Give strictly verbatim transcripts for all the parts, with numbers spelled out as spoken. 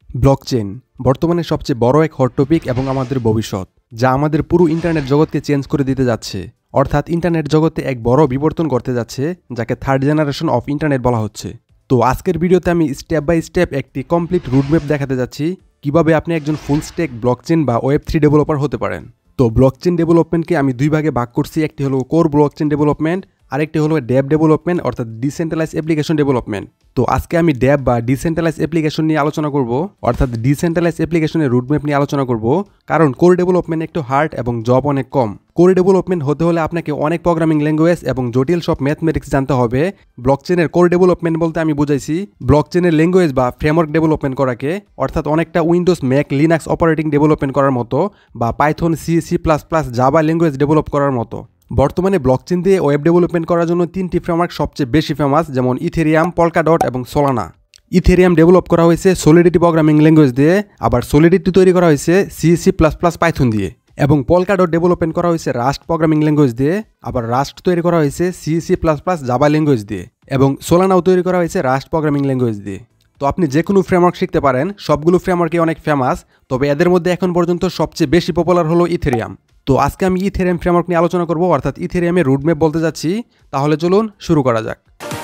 Blockchain বর্তমানে সবচেয়ে বড় এক হট টপিক এবং আমাদের ভবিষ্যৎ, যা আমাদের পুরো ইন্টারনেট জগৎকে চেঞ্জ করে দিতে যাচ্ছে। অর্থাৎ ইন্টারনেট জগতে এক বড় বিবর্তন করতে যাচ্ছে, যাকে থার্ড জেনারেশন অফ ইন্টারনেট বলা হচ্ছে। তো আজকের ভিডিওতে আমি স্টেপ বাই স্টেপ একটি কমপ্লিট রুটম্যাপ দেখাতে যাচ্ছি কিভাবে আপনি একজন ফুল স্ট্যাক ব্লকচেন বা ওয়েব থ্রি ডেভেলপার হতে পারেন। তো ব্লকচেন ডেভেলপমেন্টকে আমি দুই ভাগে ভাগ করছি, একটি হলো কোর ব্লকচেন ডেভেলপমেন্ট, আরেকটি হলো ড্যাব ডেভেলপমেন্ট অর্থাৎ ডিসেন্ট্রালাইজ অ্যাপ্লিকেশন ডেভেলপমেন্ট। তো আজকে আমি ড্যাব বা ডিসেন্ট্রালাইজ অ্যাপ্লিকেশন নিয়ে আলোচনা করব, অর্থাৎ ডিসেন্ট্রালাইজ অ্যাপ্লিকেশনের রুটম্যাপ নিয়ে আলোচনা করব, কারণ কোর ডেভেলপমেন্ট একটু হার্ড এবং জব অনেক কম। কোর ডেভেলপমেন্ট হতে হলে আপনাকে অনেক প্রোগ্রামিং ল্যাঙ্গুয়েজ এবং জটিল সব ম্যাথমেটিক্স জানতে হবে। ব্লকচেনের কোর ডেভেলপমেন্ট বলতে আমি বুঝাইছি ব্লকচেনের ল্যাঙ্গুয়েজ বা ফ্রেমওয়ার্ক ডেভেলপমেন্ট করাকে, অর্থাৎ অনেকটা Windows, Mac, Linux operating development করার মতো, বা Python, C, C plus plus, Java language develop করার মতো। বর্তমানে ব্লকচেন দিয়ে ওয়েব ডেভেলপমেন্ট করার জন্য তিনটি ফ্রেমওয়ার্ক সবচেয়ে বেশি ফেমাস, যেমন ইথেরিয়াম, পলকাডট এবং সোলানা। ইথেরিয়াম ডেভেলপ করা হয়েছে সলিডিটি প্রোগ্রামিং ল্যাঙ্গুয়েজ দিয়ে, আবার সলিডিটি তৈরি করা হয়েছে C, C plus plus, Python দিয়ে, এবং পলকাডট ডেভেলপমেন্ট করা হয়েছে রাস্ট প্রোগ্রামিং ল্যাঙ্গুয়েজ দিয়ে, আবার রাস্ট তৈরি করা হয়েছে C, C plus plus, Java language দিয়ে, এবং সোলানাও তৈরি করা হয়েছে রাস্ট প্রোগ্রামিং ল্যাঙ্গুয়েজ দিয়ে। তো আপনি যে কোনো ফ্রেমওয়ার্ক শিখতে পারেন, সবগুলো ফ্রেমওয়ার্কই অনেক ফেমাস, তবে এদের মধ্যে এখন পর্যন্ত সবচেয়ে বেশি পপুলার হলো ইথেরিয়াম। তো আজকে আমি ইথেরিয়াম ফ্রেমওয়ার্ক নিয়ে আলোচনা করব, অর্থাৎ ইথেরিয়ামের রুটম্যাপ বলতে যাচ্ছি। তাহলে চলুন শুরু করা যাক।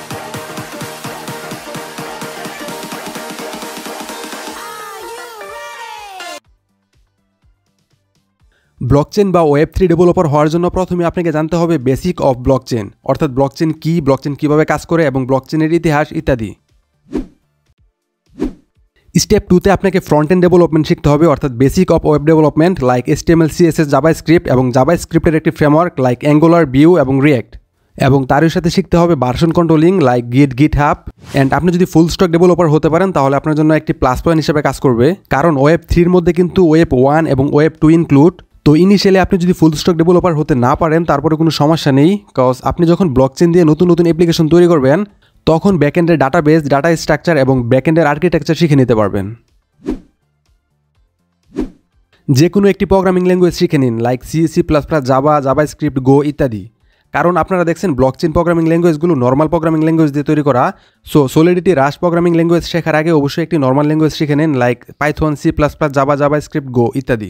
ব্লকচেন বা ওয়েব থ্রি ডেভেলপার হওয়ার জন্য প্রথমে আপনাকে জানতে হবে বেসিক অফ ব্লকচেন, অর্থাৎ ব্লকচেন কি, ব্লকচেন কিভাবে কাজ করে এবং ব্লকচেনের ইতিহাস ইত্যাদি। স্টেপ টুতে আপনাকে ফ্রন্ট এন্ড ডেভেলপমেন্ট শিখতে হবে, অর্থাৎ basic of web development like HTML, CSS, JavaScript এবং জাভাস্ক্রিপ্টের একটি ফ্রেমওয়ার্ক লাইক অ্যাঙ্গুলার, ভিউ এবং রিঅ্যাক্ট। এবং তারই সাথে শিখতে হবে version controlling like Git, GitHub. And আপনি যদি ফুল স্টক ডেভেলপার হতে পারেন তাহলে আপনার জন্য একটি প্লাস পয়েন্ট হিসেবে কাজ করবে, কারণ ওয়েব থ্রির মধ্যে কিন্তু ওয়েব ওয়ান এবং ওয়েব টু ইনক্লুড। তো ইনিশিয়ালি আপনি যদি ফুল স্টক ডেভেলপার হতে না পারেন তারপরে কোনো সমস্যা নেই, কজ আপনি যখন ব্লকচেন দিয়ে নতুন নতুন অ্যাপ্লিকেশন তৈরি করবেন তখন ব্যাকএন্ডের ডাটাবেস, ডাটা স্ট্রাকচার এবং ব্যাকএন্ডের আর্কিটেকচার শিখে নিতে পারবেন। যে কোনো একটি প্রোগ্রামিং ল্যাঙ্গুয়েজ শিখে নিন like C, C plus plus, Java, JavaScript, Go ইত্যাদি, কারণ আপনারা দেখছেন ব্লকচেন প্রোগ্রামিং ল্যাঙ্গুয়েজগুলো নর্মাল প্রোগ্রামিং ল্যাঙ্গুয়েজ দিয়ে তৈরি করা। So Solidity, Rust programming language শেখার আগে অবশ্যই একটি নর্মাল ল্যাঙ্গুয়েজ শিখে নিন like Python, C plus plus, Java, JavaScript, Go ইত্যাদি।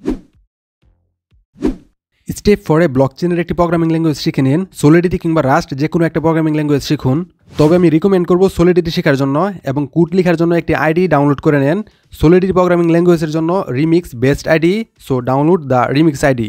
স্টেপ ফোরে ব্লকচেনের একটি প্রোগ্রামিং ল্যাঙ্গুয়েজ শিখে নিন, সলিডিটি কিংবা রাস্ট যে কোনো একটা প্রোগ্রামিং ল্যাঙ্গুয়েজ শিখুন। তবে আমি রিকমেন্ড করব সলিডিটি শেখার জন্য এবং কোড লেখার জন্য একটি আইডি ডাউনলোড করে নেন। সলিডিটি প্রোগ্রামিং ল্যাঙ্গুয়েজের জন্য Remix best IDE, so download the Remix IDE.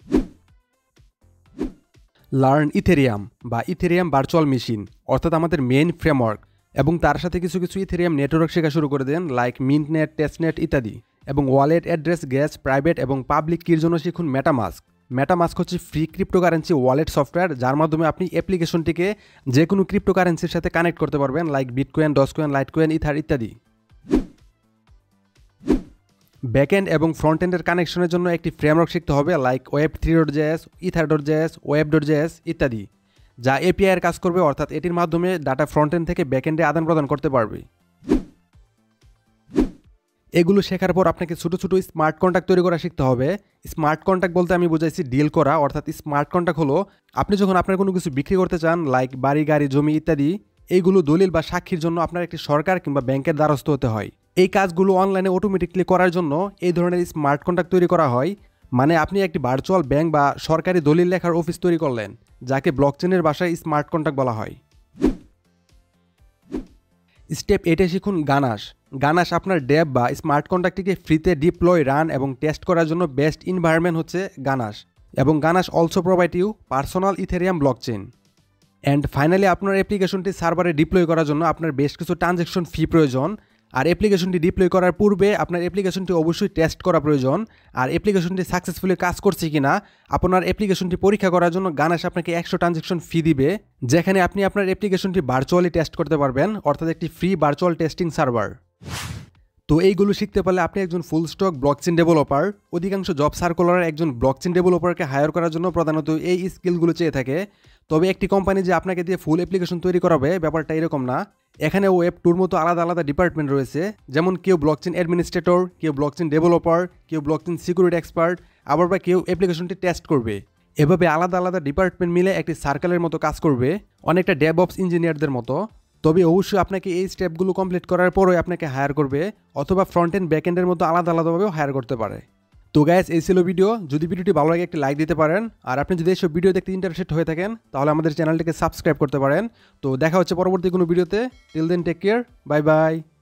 Learn Ethereum বা ইথেরিয়াম ভার্চুয়াল মেশিন, অর্থাৎ আমাদের মেইন ফ্রেমওয়ার্ক, এবং তার সাথে কিছু কিছু ইথেরিয়াম নেটওয়ার্ক শেখা শুরু করে দেন লাইক মিন্টনেট, টেস্টনেট ইত্যাদি। এবং ওয়ালেট, অ্যাড্রেস, গ্যাস, প্রাইভেট এবং পাবলিক কির জন্য শিখুন মেটামাস্ক। মেটামাস্ক হচ্ছে ফ্রি ক্রিপ্টোকারেন্সি ওয়ালেট সফটওয়্যার, যার মাধ্যমে আপনি অ্যাপ্লিকেশনটিকে যে কোনো ক্রিপ্টোকারেন্সির সাথে কানেক্ট করতে পারবেন like Bitcoin, Dogecoin, Litecoin, ether ইত্যাদি। ব্যাকএন্ড এবং ফ্রন্ট এন্ডের কানেকশনের জন্য একটি ফ্রেমওয়ার্ক শিখতে হবে like web three dot JS, ether dot JS, web dot JS ইত্যাদি, যা এপিআই এর কাজ করবে, অর্থাৎ এটির মাধ্যমে ডাটা ফ্রন্ট এন্ড থেকে ব্যাকএন্ডে আদান প্রদান করতে পারবে। এগুলো শেখার পর আপনাকে ছোটো ছোটো স্মার্ট কন্ট্রাক্ট তৈরি করা শিখতে হবে। স্মার্ট কন্ট্রাক্ট বলতে আমি বুঝাইছি ডিল করা, অর্থাৎ স্মার্ট কন্ট্রাক্ট হলো আপনি যখন আপনার কোনো কিছু বিক্রি করতে চান লাইক বাড়ি, গাড়ি, জমি ইত্যাদি, এইগুলো দলিল বা সাক্ষীর জন্য আপনার একটি সরকার কিংবা ব্যাংকের দ্বারস্থ হতে হয়। এই কাজগুলো অনলাইনে অটোমেটিকলি করার জন্য এই ধরনের স্মার্ট কন্ট্রাক্ট তৈরি করা হয়। মানে আপনি একটি ভার্চুয়াল ব্যাংক বা সরকারি দলিল লেখার অফিস তৈরি করলেন, যাকে ব্লকচেনের ভাষায় স্মার্ট কন্ট্রাক্ট বলা হয়। স্টেপ এইটে শিখুন গানাশ। গানাশ আপনার ড্যাব বা স্মার্ট কন্ট্রাক্টটিকে ফ্রিতে ডিপ্লয়, রান এবং টেস্ট করার জন্য বেস্ট ইনভায়রনমেন্ট হচ্ছে গানাশ। এবং Ganache also provide you personal Ethereum blockchain. And finally আপনার অ্যাপ্লিকেশনটি সার্ভারে ডিপ্লয় করার জন্য আপনার বেশ কিছু ট্রানজ্যাকশন ফি প্রয়োজন। আর অ্যাপ্লিকেশনটি ডিপ্লয় করার পূর্বে আপনার অ্যাপ্লিকেশনটি অবশ্যই টেস্ট করা প্রয়োজন। আর অ্যাপ্লিকেশনটি সাকসেসফুলি কাজ করছে কিনা আপনার অ্যাপ্লিকেশনটি পরীক্ষা করার জন্য গানাশ আপনাকে একশো ট্রানজ্যাকশন ফি দিবে, যেখানে আপনি আপনার অ্যাপ্লিকেশনটি ভার্চুয়ালি টেস্ট করতে পারবেন, অর্থাৎ একটি ফ্রি ভার্চুয়াল টেস্টিং সার্ভার। তো এইগুলো শিখতে পারলে আপনি একজন ফুল স্টক ব্লকচেন ডেভেলপার। অধিকাংশ জব সার্কুলার একজন ব্লকচেন ডেভেলপারকে হায়ার করার জন্য প্রধানত এই স্কিলগুলো চেয়ে থাকে। তবে একটি কোম্পানি যে আপনাকে দিয়ে ফুল অ্যাপ্লিকেশন তৈরি করাবে ব্যাপারটা এরকম না। এখানে ওয়েব টুর মতো আলাদা আলাদা ডিপার্টমেন্ট রয়েছে, যেমন কেউ ব্লকচেন অ্যাডমিনিস্ট্রেটর, কেউ ব্লকচেন ডেভেলপার, কেউ ব্লকচেন সিকিউরিটি এক্সপার্ট, আবার বা কেউ অ্যাপ্লিকেশনটি টেস্ট করবে। এভাবে আলাদা আলাদা ডিপার্টমেন্ট মিলে একটি সার্কেলের মতো কাজ করবে, অনেকটা ডেভঅপস ইঞ্জিনিয়ারদের মতো। তবে অবশ্যই আপনাকে এই স্টেপগুলো কমপ্লিট করার পরে আপনাকে হায়ার করবে, অথবা ফ্রন্ট এন্ড ব্যাক এন্ডের মতো আলাদা আলাদাভাবেও হায়ার করতে পারে। তো গাইস, এই ছিল ভিডিও। যদি ভিডিওটি ভালো লাগে একটি লাইক দিতে পারেন, আর আপনি যদি এইসব ভিডিও দেখতে ইন্টারেস্টেড হয়ে থাকেন তাহলে আমাদের চ্যানেলটিকে সাবস্ক্রাইব করতে পারেন। তো দেখা হচ্ছে পরবর্তী কোনো ভিডিওতে। Till then take care, bye by.